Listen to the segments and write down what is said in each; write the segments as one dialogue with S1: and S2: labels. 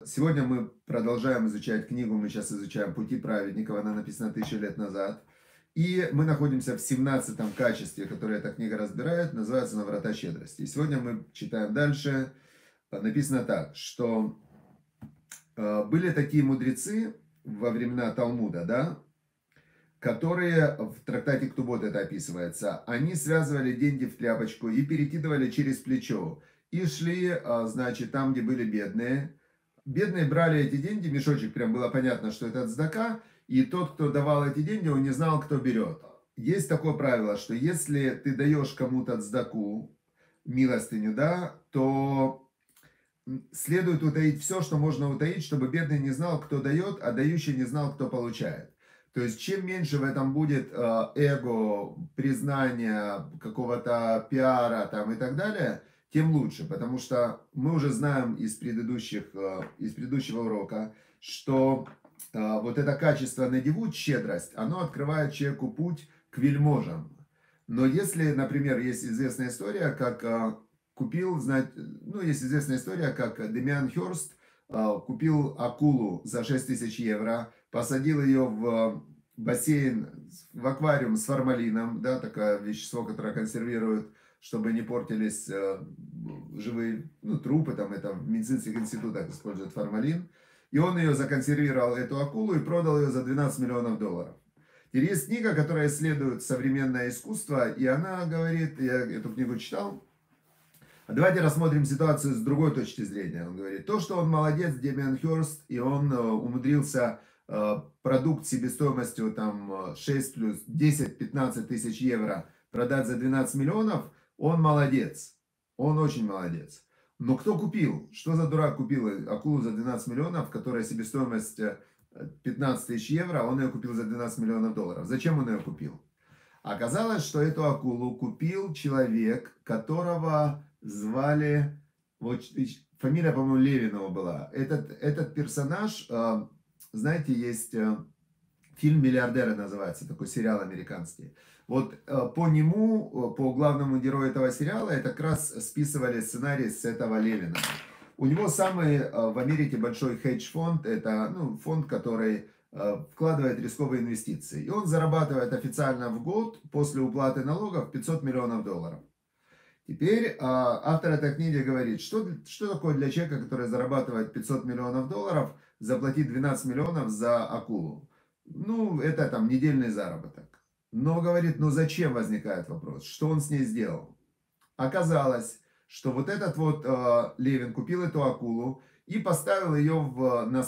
S1: Сегодня мы продолжаем изучать книгу, мы сейчас изучаем «Пути праведников», она написана 1000 лет назад. И мы находимся в 17 качестве, которое эта книга разбирает, называется «На врата щедрости». И сегодня мы читаем дальше. Написано так, что были такие мудрецы во времена Талмуда, да, которые, в трактате Ктубот это описывается, они связывали деньги в тряпочку и перекидывали через плечо. И шли, значит, там, где были бедные. Бедные брали эти деньги, мешочек, прям было понятно, что это цдака, и тот, кто давал эти деньги, он не знал, кто берет. Есть такое правило, что если ты даешь кому-то цдаку, милостыню, да, то следует утаить все, что можно утаить, чтобы бедный не знал, кто дает, а дающий не знал, кто получает. То есть, чем меньше в этом будет эго, признания, какого-то пиара там и так далее, тем лучше. Потому что мы уже знаем из предыдущего урока, что вот это качество надевут, щедрость, оно открывает человеку путь к вельможам. Но если, например, есть известная история, как есть известная история, как Демиан Хёрст купил акулу за 6000 евро, посадил ее в бассейн, в аквариум с формалином, да, такое вещество, которое консервирует, чтобы не портились живые, трупы, там это в медицинских институтах используют формалин. И он ее законсервировал, эту акулу, и продал ее за 12 миллионов долларов. Теперь есть книга, которая исследует современное искусство, и она говорит, я эту книгу читал, давайте рассмотрим ситуацию с другой точки зрения. Он говорит, то, что он молодец, Демиан Хёрст, и он умудрился продукт себестоимостью там 6 плюс 10-15 тысяч евро продать за 12 миллионов, он молодец. Он очень молодец. Но кто купил? Что за дурак купил акулу за 12 миллионов, которая себестоимость 15 тысяч евро, а он ее купил за 12 миллионов долларов? Зачем он ее купил? Оказалось, что эту акулу купил человек, которого звали, вот фамилия, по-моему, Левинова была. Этот персонаж, знаете, есть фильм «Миллиардеры» называется, такой сериал американский. Вот по нему, по главному герою этого сериала, это как раз списывали сценарий с этого Левина. У него самый в Америке большой хедж-фонд, это фонд, который вкладывает рисковые инвестиции. И он зарабатывает официально в год после уплаты налогов 500 миллионов долларов. Теперь автор этой книги говорит, что такое для человека, который зарабатывает 500 миллионов долларов, заплатить 12 миллионов за акулу. Это там недельный заработок. Но говорит, зачем, возникает вопрос, что он с ней сделал? Оказалось, что вот этот вот Левин купил эту акулу и поставил ее на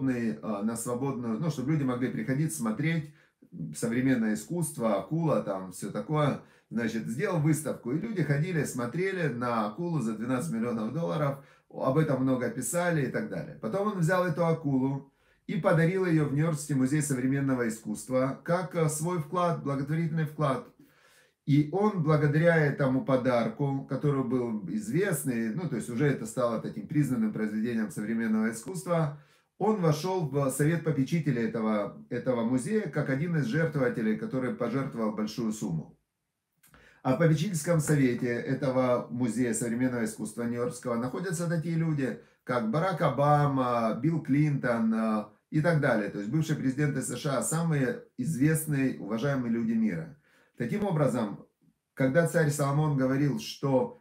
S1: свободную, чтобы люди могли приходить, смотреть современное искусство, акула, там все такое. Значит, сделал выставку, и люди ходили, смотрели на акулу за 12 миллионов долларов, об этом много писали и так далее. Потом он взял эту акулу и подарил ее в Нью-Йоркский музей современного искусства как свой вклад, благотворительный вклад. И он, благодаря этому подарку, который был известный, то есть уже это стало таким признанным произведением современного искусства, он вошел в совет попечителей этого музея как один из жертвователей, который пожертвовал большую сумму. А в попечительском совете этого музея современного искусства Нью-Йоркского находятся такие люди, как Барак Обама, Билл Клинтон и так далее. То есть бывшие президенты США, самые известные, уважаемые люди мира. Таким образом, когда царь Соломон говорил, что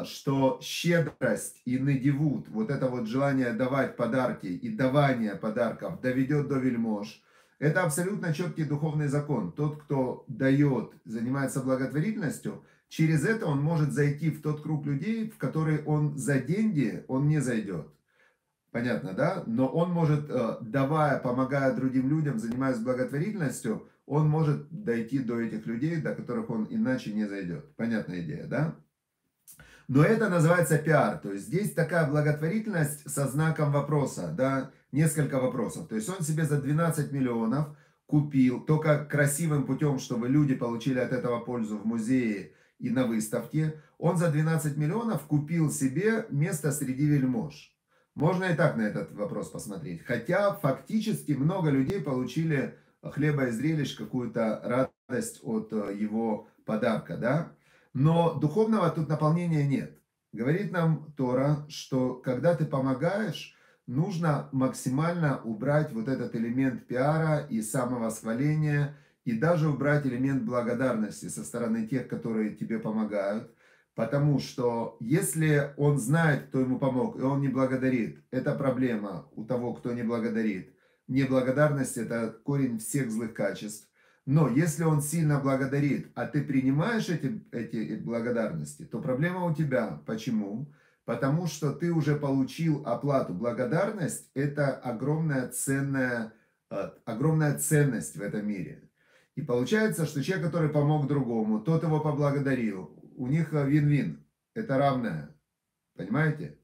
S1: щедрость и надевут, вот это вот желание давать подарки и давание подарков доведет до вельмож, это абсолютно четкий духовный закон. Тот, кто дает, занимается благотворительностью, через это он может зайти в тот круг людей, в который он за деньги он не зайдет. Понятно, да? Но он может, давая, помогая другим людям, занимаясь благотворительностью, он может дойти до этих людей, до которых он иначе не зайдет. Понятная идея, да? Но это называется пиар. То есть здесь такая благотворительность со знаком вопроса, да? Несколько вопросов. То есть он себе за 12 миллионов купил, только красивым путем, чтобы люди получили от этого пользу в музее и на выставке. Он за 12 миллионов купил себе место среди вельмож. Можно и так на этот вопрос посмотреть. Хотя фактически много людей получили хлеба и зрелищ, какую-то радость от его подарка, да? Но духовного тут наполнения нет. Говорит нам Тора, что когда ты помогаешь, нужно максимально убрать вот этот элемент пиара и самовосхваления, и даже убрать элемент благодарности со стороны тех, которые тебе помогают. Потому что если он знает, кто ему помог, и он не благодарит, это проблема у того, кто не благодарит. Неблагодарность – это корень всех злых качеств. Но если он сильно благодарит, а ты принимаешь эти благодарности, то проблема у тебя. Почему? Потому что ты уже получил оплату. Благодарность – это огромная ценность в этом мире. И получается, что человек, который помог другому, тот его поблагодарил. У них вин-вин. Это равное. Понимаете?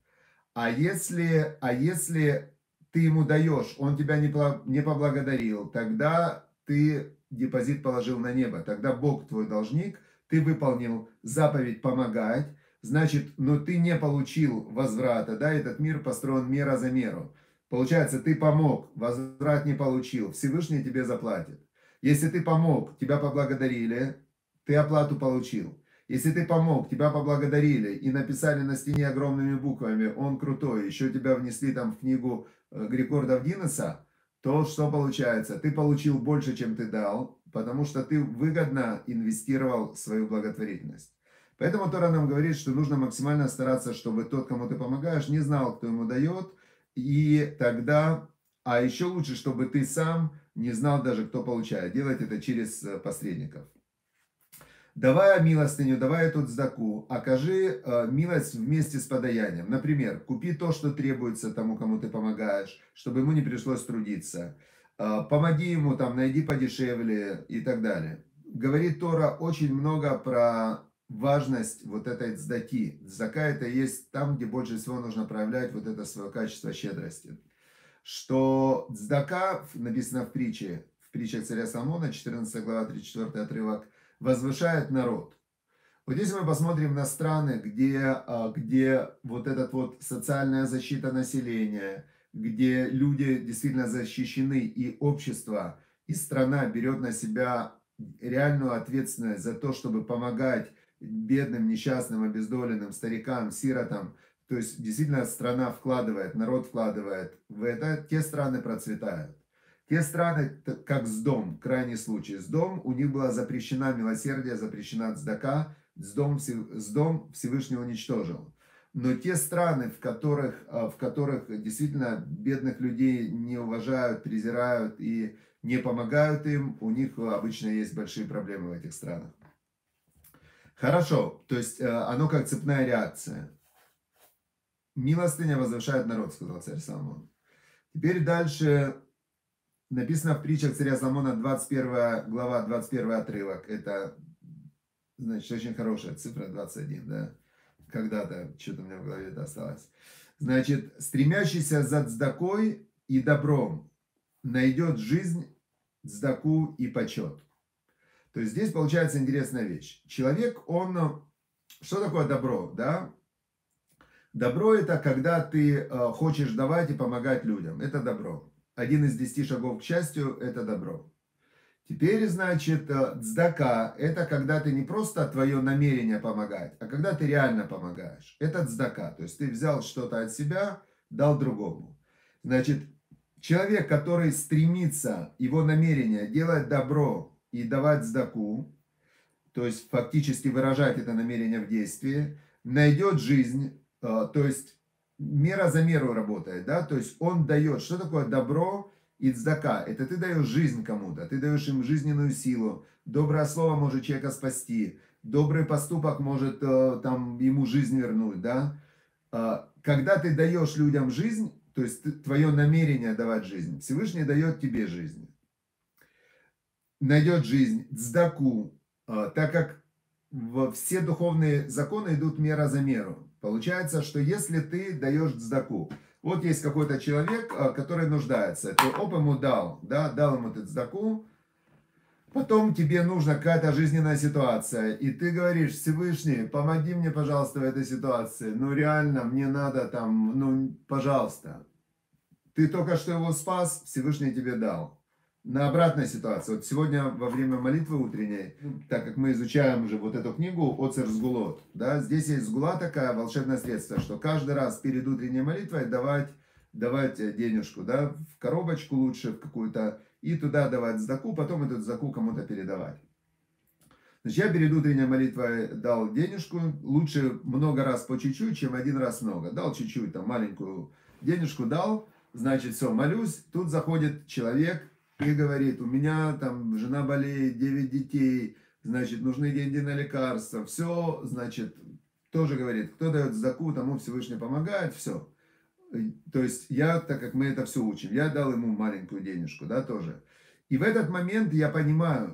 S1: А если ты ему даешь, он тебя не поблагодарил, тогда ты депозит положил на небо. Тогда Бог твой должник, ты выполнил заповедь помогать, значит, но ты не получил возврата, да, этот мир построен мера за меру. Получается, ты помог, возврат не получил, Всевышний тебе заплатит. Если ты помог, тебя поблагодарили, ты оплату получил. Если ты помог, тебя поблагодарили и написали на стене огромными буквами, он крутой, еще тебя внесли там в книгу рекордов Гиннесса, то что получается? Ты получил больше, чем ты дал, потому что ты выгодно инвестировал свою благотворительность. Поэтому Тора нам говорит, что нужно максимально стараться, чтобы тот, кому ты помогаешь, не знал, кто ему дает, и тогда, а еще лучше, чтобы ты сам не знал даже, кто получает. Делать это через посредников. Давай милостыню, давай эту цдаку, окажи милость вместе с подаянием. Например, купи то, что требуется тому, кому ты помогаешь, чтобы ему не пришлось трудиться. Помоги ему, там, найди подешевле и так далее. Говорит Тора очень много про важность вот этой цдаки. Цдака – это есть там, где больше всего нужно проявлять вот это свое качество щедрости. Что цдака, написано в притчах царя Соломона, 14 глава, 34 отрывок, возвышает народ. Вот если мы посмотрим на страны, где вот эта вот социальная защита населения, где люди действительно защищены, и общество, и страна берет на себя реальную ответственность за то, чтобы помогать бедным, несчастным, обездоленным, старикам, сиротам, то есть действительно страна вкладывает, народ вкладывает в это, те страны процветают. Те страны, как Сдом, крайний случай. Сдом, у них была запрещена милосердие, запрещена цдака, Сдом Всевышний уничтожил. Но те страны, в которых действительно бедных людей не уважают, презирают и не помогают им, у них обычно есть большие проблемы в этих странах. Хорошо, то есть оно как цепная реакция. Милостыня возвышает народ, сказал царь Соломон. Теперь дальше... Написано в притчах царя Соломона, 21 глава, 21 отрывок. Это, значит, очень хорошая цифра, 21, да? Когда-то, что-то у меня в голове это осталось. Значит, стремящийся за цдакой и добром найдет жизнь, цдаку и почет. То есть здесь получается интересная вещь. Человек, он... Что такое добро, да? Добро – это когда ты хочешь давать и помогать людям. Это добро. 1 из 10 шагов к счастью – это добро. Теперь, значит, цдака – это когда ты не просто твое намерение помогать, а когда ты реально помогаешь. Это цдака, то есть ты взял что-то от себя, дал другому. Значит, человек, который стремится, его намерение делать добро и давать цдаку, то есть фактически выражать это намерение в действии, найдет жизнь, то есть мера за меру работает, да, то есть он дает, что такое добро и цдака, это ты даешь жизнь кому-то, ты даешь им жизненную силу, доброе слово может человека спасти, добрый поступок может там ему жизнь вернуть, да, когда ты даешь людям жизнь, то есть твое намерение давать жизнь, Всевышний дает тебе жизнь, найдет жизнь, цдаку, так как все духовные законы идут мера за меру. Получается, что если ты даешь цдаку, вот есть какой-то человек, который нуждается, ты ему дал, да, дал ему ты цдаку, потом тебе нужна какая-то жизненная ситуация, и ты говоришь: Всевышний, помоги мне, пожалуйста, в этой ситуации, ну реально, мне надо там, ну пожалуйста. Ты только что его спас, Всевышний тебе дал. На обратной ситуации. Вот сегодня во время молитвы утренней, так как мы изучаем уже вот эту книгу «Оцер Сгулот», да, здесь есть сгула такая, волшебное средство, что каждый раз перед утренней молитвой давать давать денежку, да, в коробочку лучше, в какую-то, и туда давать цдаку, потом эту цдаку кому-то передавать. Значит, я перед утренней молитвой дал денежку, лучше много раз по чуть-чуть, чем один раз много. Дал чуть-чуть, там, маленькую денежку дал, значит, все, молюсь, тут заходит человек и говорит, у меня там жена болеет, 9 детей, значит, нужны деньги на лекарства, все, значит, тоже говорит, кто дает цдаку, тому Всевышний помогает, все. То есть я, так как мы это все учим, я дал ему маленькую денежку, да, тоже. И в этот момент я понимаю,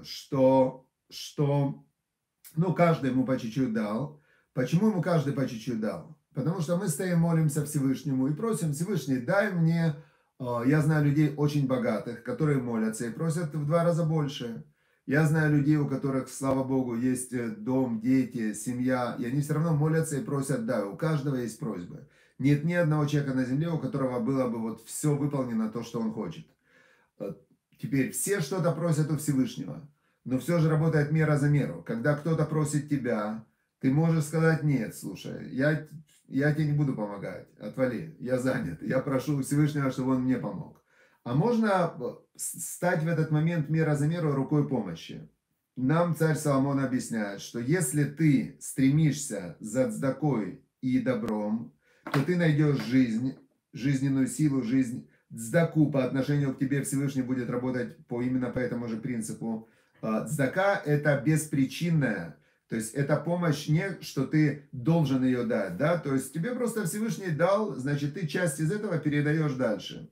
S1: что ну, каждый ему по чуть-чуть дал. Почему ему каждый по чуть-чуть дал? Потому что мы стоим, молимся Всевышнему и просим: Всевышний, дай мне, я знаю людей очень богатых, которые молятся и просят в 2 раза больше. Я знаю людей, у которых, слава Богу, есть дом, дети, семья, и они все равно молятся и просят, да, у каждого есть просьбы. Нет ни одного человека на земле, у которого было бы вот все выполнено то, что он хочет. Теперь все что-то просят у Всевышнего, но все же работает мера за меру. Когда кто-то просит тебя, ты можешь сказать: нет, слушай, я тебе не буду помогать, отвали, я занят, я прошу Всевышнего, чтобы он мне помог. А можно стать в этот момент мера за меру рукой помощи. Нам царь Соломон объясняет, что если ты стремишься за цдакой и добром, то ты найдешь жизнь, жизненную силу, жизнь. Цдаку по отношению к тебе Всевышний будет работать именно по этому же принципу. Цдака – это беспричинная, то есть это помощь не, что ты должен ее дать, да, то есть тебе просто Всевышний дал, значит, ты часть из этого передаешь дальше.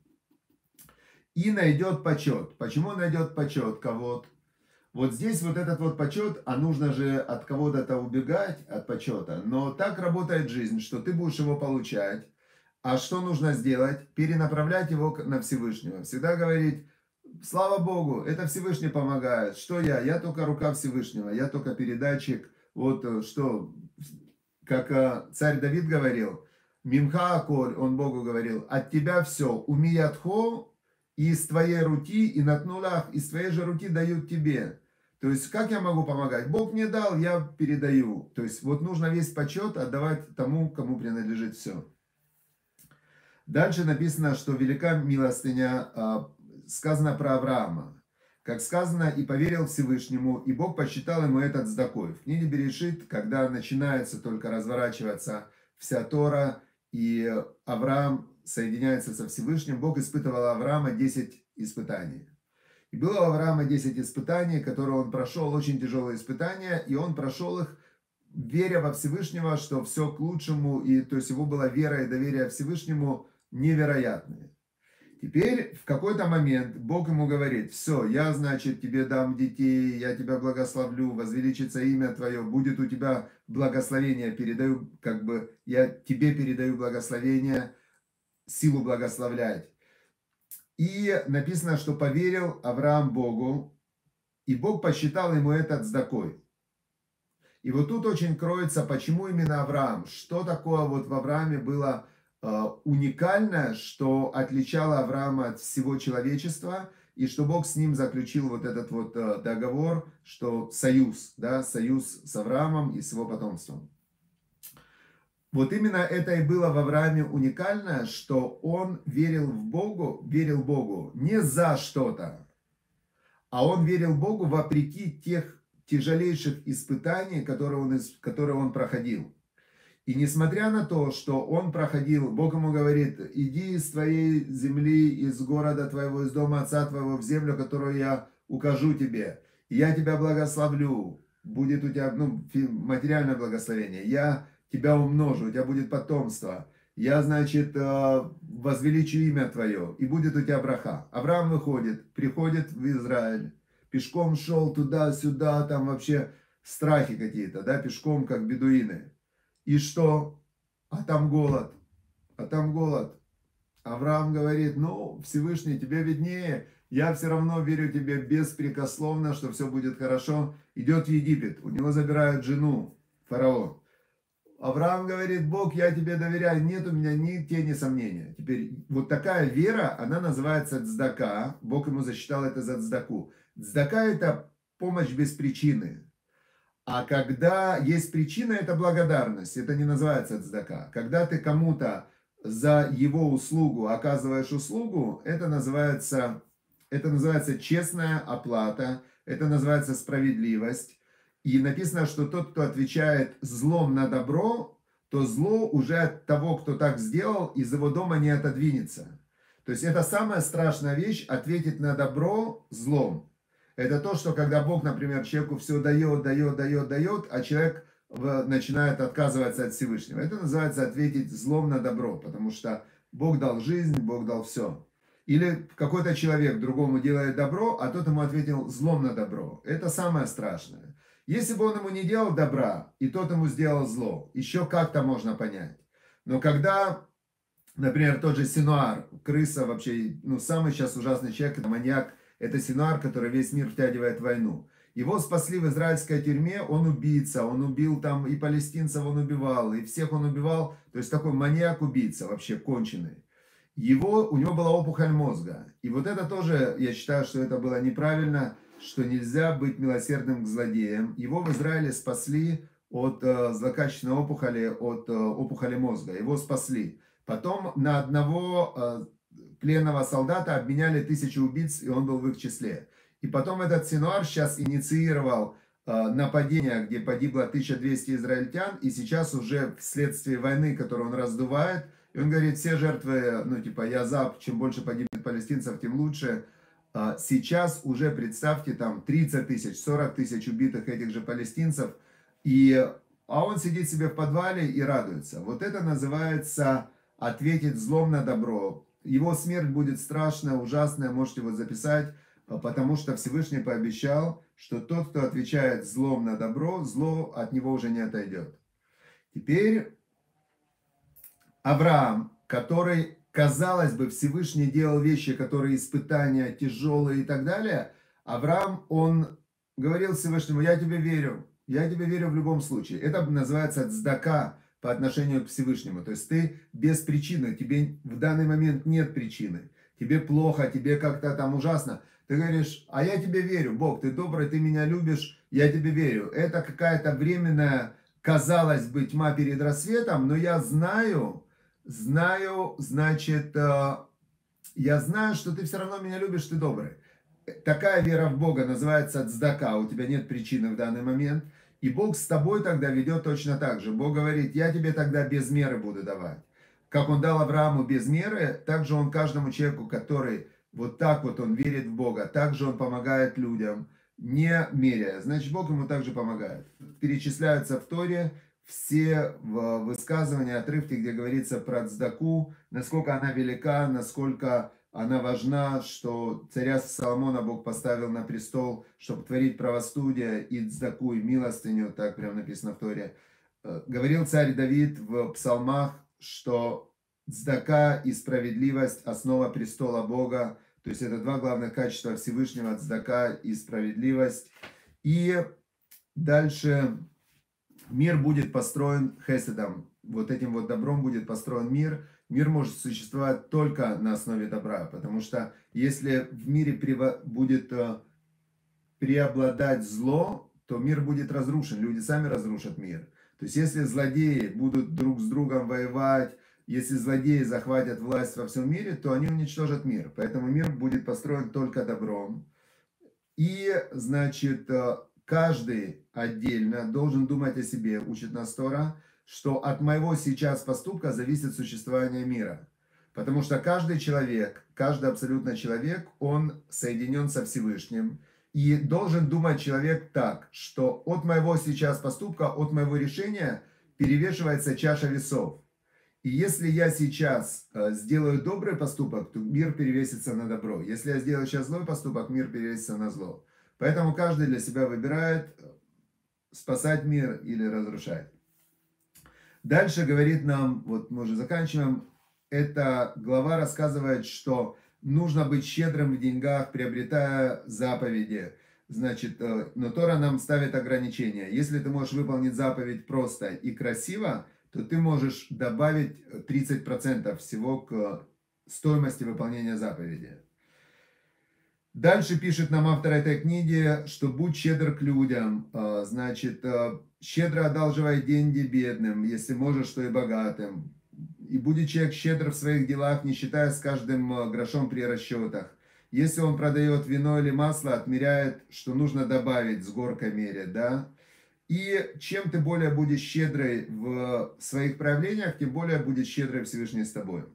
S1: И найдет почет. Почему найдет почет кого-то? Вот здесь вот этот вот почет, а нужно же от кого-то убегать от почета, но так работает жизнь, что ты будешь его получать. А что нужно сделать? Перенаправлять его на Всевышнего. Всегда говорить: слава Богу, это Всевышний помогает. Что я? Я только рука Всевышнего, я только передатчик. Вот что, как царь Давид говорил, Мимха Аколь, он Богу говорил, от тебя все, умиятхо, и из твоей руки, и на нулях, из твоей же руки дают тебе. То есть, как я могу помогать? Бог мне дал, я передаю. То есть, вот нужно весь почет отдавать тому, кому принадлежит все. Дальше написано, что велика милостыня, сказано про Авраама. Как сказано, и поверил Всевышнему, и Бог посчитал ему этот цдакой. В книге Берешит, когда начинается только разворачиваться вся Тора, и Авраам соединяется со Всевышним, Бог испытывал Авраама 10 испытаний. И было у Авраама 10 испытаний, которые он прошел, очень тяжелые испытания, и он прошел их, веря во Всевышнего, что все к лучшему, и то есть его была вера и доверие Всевышнему невероятные. Теперь в какой-то момент Бог ему говорит: все, я, значит, тебе дам детей, я тебя благословлю, возвеличится имя твое, будет у тебя благословение, передаю, как бы, я тебе передаю благословение, силу благословлять. И написано, что поверил Авраам Богу, и Бог посчитал ему это цдакой. И вот тут очень кроется, почему именно Авраам, что такое вот в Аврааме было уникальное, что отличало Авраама от всего человечества, и что Бог с ним заключил вот этот вот договор, что союз, да, союз с Авраамом и с его потомством. Вот именно это и было в Аврааме уникальное, что он верил Богу не за что-то, а он верил Богу вопреки тех тяжелейших испытаний, которые он проходил. И несмотря на то, что он проходил, Бог ему говорит: иди из твоей земли, из города твоего, из дома отца твоего в землю, которую я укажу тебе. Я тебя благословлю, будет у тебя материальное благословение. Я тебя умножу, у тебя будет потомство. Я, значит, возвеличу имя твое, и будет у тебя браха. Авраам выходит, приходит в Израиль, пешком шел туда-сюда, там вообще страхи какие-то, да, пешком, как бедуины. И что? А там голод. А там голод. Авраам говорит: ну, Всевышний, тебе виднее. Я все равно верю тебе беспрекословно, что все будет хорошо. Идет в Египет. У него забирают жену, фараон. Авраам говорит: Бог, я тебе доверяю. Нет у меня ни тени сомнения. Теперь вот такая вера, она называется цдака. Бог ему засчитал это за цдаку. Цдака — это помощь без причины. А когда есть причина, это благодарность, это не называется цдака. Когда ты кому-то за его услугу оказываешь услугу, это называется честная оплата, это называется справедливость. И написано, что тот, кто отвечает злом на добро, то зло уже от того, кто так сделал, из его дома не отодвинется. То есть это самая страшная вещь, ответить на добро злом. Это то, что когда Бог, например, человеку все дает, а человек начинает отказываться от Всевышнего. Это называется ответить злом на добро, потому что Бог дал жизнь, Бог дал все. Или какой-то человек другому делает добро, а тот ему ответил злом на добро. Это самое страшное. Если бы он ему не делал добра, и тот ему сделал зло, еще как-то можно понять. Но когда, например, тот же Синуар, крыса вообще, самый сейчас ужасный человек, это маньяк, это Синуар, который весь мир втягивает в войну. Его спасли в израильской тюрьме, он убийца, он убил там и палестинцев он убивал, и всех он убивал, то есть такой маньяк-убийца, вообще конченый. У него была опухоль мозга. И вот это тоже, я считаю, что это было неправильно, что нельзя быть милосердным к злодеям. Его в Израиле спасли от злокачественной опухоли, от опухоли мозга. Его спасли. Потом на одного пленного солдата обменяли 1000 убийц, и он был в их числе. И потом этот Синуар сейчас инициировал нападение, где погибло 1200 израильтян, и сейчас уже вследствие войны, которую он раздувает, и он говорит, все жертвы, я за, чем больше погибнет палестинцев, тем лучше. Сейчас уже, представьте, там 30 тысяч, 40 тысяч убитых этих же палестинцев, а он сидит себе в подвале и радуется. Вот это называется ответить злом на добро. Его смерть будет страшная, ужасная, можете вот записать, потому что Всевышний пообещал, что тот, кто отвечает злом на добро, зло от него уже не отойдет. Теперь Авраам, который, казалось бы, Всевышний делал вещи, которые испытания тяжелые и так далее, Авраам, он говорил Всевышнему, я тебе верю в любом случае. Это называется цдака по отношению к Всевышнему. То есть ты без причины, тебе в данный момент нет причины. Тебе плохо, тебе как-то там ужасно. Ты говоришь, а я тебе верю, Бог, ты добрый, ты меня любишь, я тебе верю. Это какая-то временная, казалось бы, тьма перед рассветом, но я знаю, значит, я знаю, что ты все равно меня любишь, ты добрый. Такая вера в Бога называется цдака, у тебя нет причины в данный момент. И Бог с тобой тогда ведет точно так же. Бог говорит, я тебе тогда без меры буду давать. Как он дал Аврааму без меры, так же он каждому человеку, который вот так вот он верит в Бога, так же он помогает людям, не меряя. Значит, Бог ему также помогает. Перечисляются в Торе все высказывания, отрывки, где говорится про цдаку, насколько она велика, насколько она важна, что царя Соломона Бог поставил на престол, чтобы творить правосудие и цдаку, и милостыню, так прям написано в Торе. Говорил царь Давид в псалмах, что цдака и справедливость – основа престола Бога. То есть это два главных качества Всевышнего – цдака и справедливость. И дальше мир будет построен хеседом. Вот этим вот добром будет построен мир. Мир может существовать только на основе добра. Потому что если в мире будет преобладать зло, то мир будет разрушен. Люди сами разрушат мир. То есть если злодеи будут друг с другом воевать, если злодеи захватят власть во всем мире, то они уничтожат мир. Поэтому мир будет построен только добром. И, значит, каждый отдельно должен думать о себе, учит нас Тора, что от моего сейчас поступка зависит существование мира. Потому что каждый человек, каждый абсолютно человек, он соединен со Всевышним. И должен думать человек так, что от моего сейчас поступка, от моего решения перевешивается чаша весов. И если я сейчас сделаю добрый поступок, то мир перевесится на добро. Если я сделаю сейчас злой поступок, мир перевесится на зло. Поэтому каждый для себя выбирает, спасать мир или разрушать. Дальше говорит нам, вот мы уже заканчиваем, эта глава рассказывает, что нужно быть щедрым в деньгах, приобретая заповеди. Значит, но Тора нам ставит ограничения. Если ты можешь выполнить заповедь просто и красиво, то ты можешь добавить 30% всего к стоимости выполнения заповеди. Дальше пишет нам автор этой книги, что будь щедр к людям, значит, щедро одалживай деньги бедным, если можешь, то и богатым. и будет человек щедр в своих делах, не считая с каждым грошом при расчетах. Если он продает вино или масло, отмеряет, что нужно добавить с горкой мере, да. И чем ты более будешь щедрый в своих проявлениях, тем более будет щедрый Всевышний с тобой.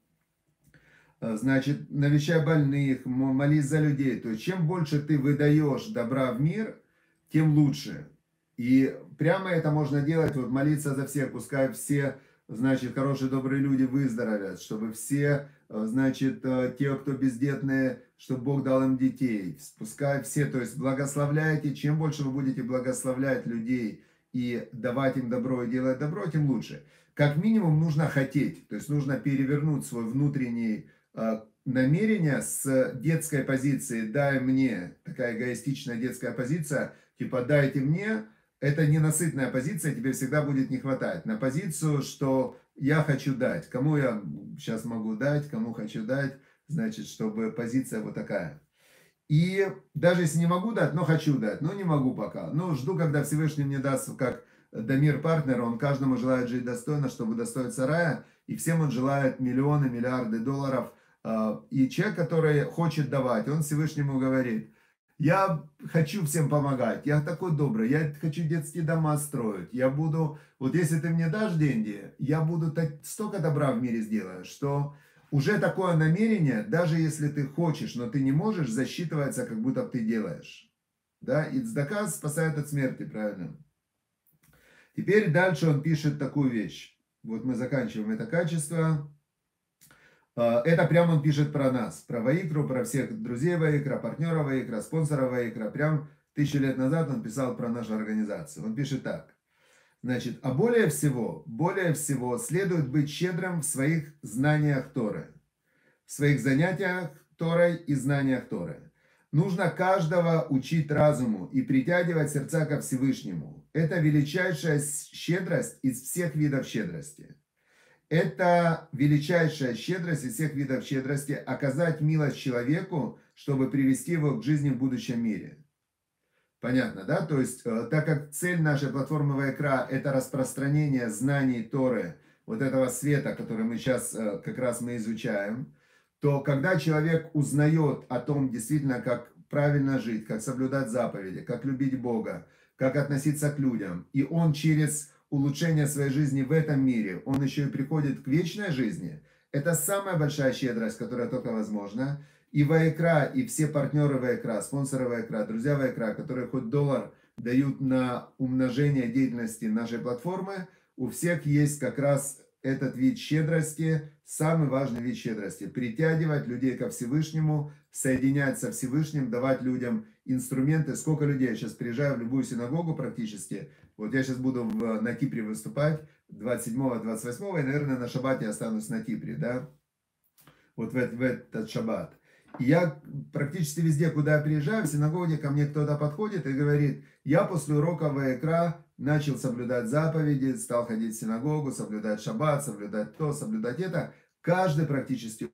S1: Значит, навещай больных, молись за людей. То есть, чем больше ты выдаешь добра в мир, тем лучше. И прямо это можно делать, вот молиться за всех, пускай все, значит, хорошие, добрые люди выздоровят, чтобы все, значит, те, кто бездетные, чтобы Бог дал им детей. Пускай все, то есть, благословляйте, чем больше вы будете благословлять людей и давать им добро и делать добро, тем лучше. Как минимум нужно хотеть, то есть нужно перевернуть свой внутренний намерение с детской позиции «дай мне», такая эгоистичная детская позиция, типа «дайте мне», это ненасытная позиция, тебе всегда будет не хватать. На позицию, что я хочу дать, кому я сейчас могу дать, кому хочу дать, значит, чтобы позиция вот такая. И даже если не могу дать, но хочу дать, но не могу пока. Но жду, когда Всевышний мне даст, как Дамир партнер, он каждому желает жить достойно, чтобы достоиться рая, и всем он желает миллионы, миллиарды долларов. И человек, который хочет давать, он Всевышнему говорит: я хочу всем помогать, я такой добрый, я хочу детские дома строить, я буду, вот если ты мне дашь деньги, я буду столько добра в мире сделаю, что уже такое намерение, даже если ты хочешь, но ты не можешь, засчитывается, как будто ты делаешь. Да, и цдака спасает от смерти, правильно? Теперь дальше он пишет такую вещь. Вот мы заканчиваем это качество. Это прямо он пишет про нас, про Ваикру, про всех друзей Ваикра, партнеров Ваикра, спонсоров Ваикра. Прям 1000 лет назад он писал про нашу организацию. Он пишет так. Значит, а более всего следует быть щедрым в своих знаниях Торы, в своих занятиях Торой и знаниях Торы. Нужно каждого учить разуму и притягивать сердца ко Всевышнему. Это величайшая щедрость из всех видов щедрости. Это величайшая щедрость из всех видов щедрости — оказать милость человеку, чтобы привести его к жизни в будущем мире. Понятно, да? То есть, так как цель нашей платформы Ваикра — это распространение знаний Торы, вот этого света, который мы сейчас как раз мы изучаем, то когда человек узнает о том действительно, как правильно жить, как соблюдать заповеди, как любить Бога, как относиться к людям, и он через улучшение своей жизни в этом мире, он еще и приходит к вечной жизни, это самая большая щедрость, которая только возможна. И Ваикра, и все партнеры Ваикра, спонсоры Ваикра, друзья Ваикра, которые хоть доллар дают на умножение деятельности нашей платформы, у всех есть как раз этот вид щедрости, самый важный вид щедрости. Притягивать людей ко Всевышнему, соединять со Всевышним, давать людям инструменты. Сколько людей, я сейчас приезжаю в любую синагогу практически, вот я сейчас буду на Кипре выступать 27-28, и, наверное, на шаббате останусь на Кипре, да, вот в этот шаббат. И я практически везде, куда я приезжаю, в синагоге ко мне кто-то подходит и говорит: я после урока Ваикра начал соблюдать заповеди, стал ходить в синагогу, соблюдать шаббат, соблюдать то, соблюдать это. Каждый практически,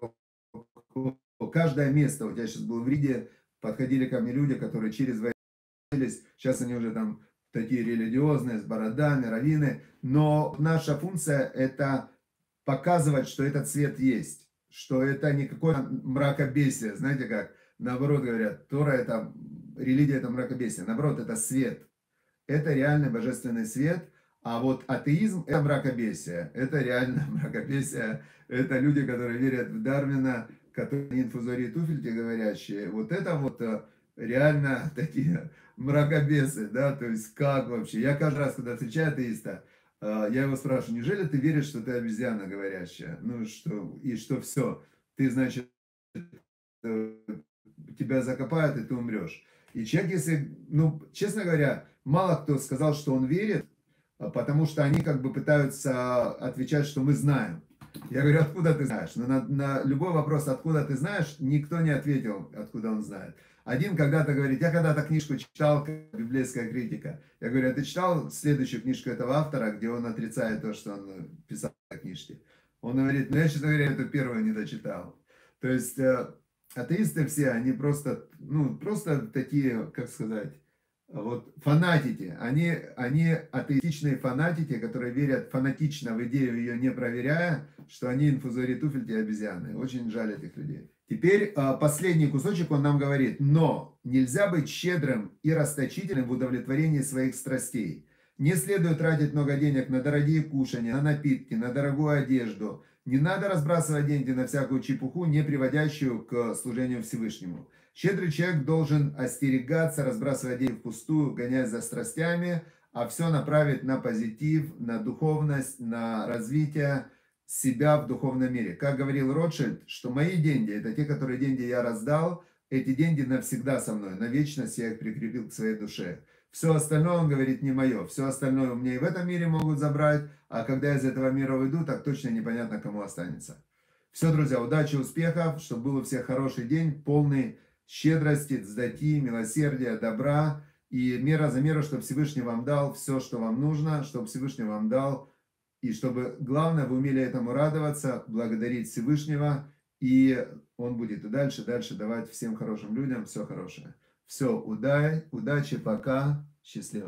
S1: каждое место, вот я сейчас был в Риге, подходили ко мне люди, которые через Ваикра, сейчас они уже там такие религиозные, с бородами, раввины, но наша функция — это показывать, что этот свет есть, что это не какое-то мракобесие, знаете как, наоборот говорят, Тора — это, религия — это мракобесие, наоборот, это свет, это реальный божественный свет, а вот атеизм — это мракобесие, это реально мракобесие, это люди, которые верят в Дарвина, которые инфузории туфельки говорящие, вот это вот реально такие мракобесы, да, то есть как вообще, я каждый раз, когда встречаю атеиста, я его спрашиваю: неужели ты веришь, что ты обезьяна говорящая? Ну что, и что все, ты, значит, тебя закопают, и ты умрешь. И человек, если, ну, честно говоря, мало кто сказал, что он верит, потому что они как бы пытаются отвечать, что мы знаем. Я говорю: откуда ты знаешь? Но на любой вопрос, откуда ты знаешь, никто не ответил, откуда он знает. Один когда-то говорит: я когда-то книжку читал, библейская критика. Я говорю: а ты читал следующую книжку этого автора, где он отрицает то, что он писал в книжке? Он говорит: ну я, честно говоря, эту первую не дочитал. То есть атеисты все, они просто, ну, просто такие, как сказать, вот фанатики, они атеистичные фанатики, которые верят фанатично в идею, ее не проверяя, что они инфузори туфельки и обезьяны. Очень жаль этих людей. Теперь последний кусочек он нам говорит. Но нельзя быть щедрым и расточительным в удовлетворении своих страстей. Не следует тратить много денег на дорогие кушания, на напитки, на дорогую одежду. Не надо разбрасывать деньги на всякую чепуху, не приводящую к служению Всевышнему. Щедрый человек должен остерегаться, разбрасывать деньги впустую, гоняясь за страстями, а все направить на позитив, на духовность, на развитие себя в духовном мире. Как говорил Ротшильд, что мои деньги, это те, которые деньги я раздал, эти деньги навсегда со мной, на вечность я их прикрепил к своей душе. Все остальное, он говорит, не мое. Все остальное у меня и в этом мире могут забрать, а когда я из этого мира уйду, так точно непонятно, кому останется. Все, друзья, удачи, успехов, чтобы был у всех хороший день, полный щедрости, цдати, милосердия, добра и мера за меру, чтобы Всевышний вам дал все, что вам нужно, чтобы Всевышний вам дал, и чтобы, главное, вы умели этому радоваться, благодарить Всевышнего, и Он будет и дальше давать всем хорошим людям все хорошее. Все, удачи, пока, счастливо.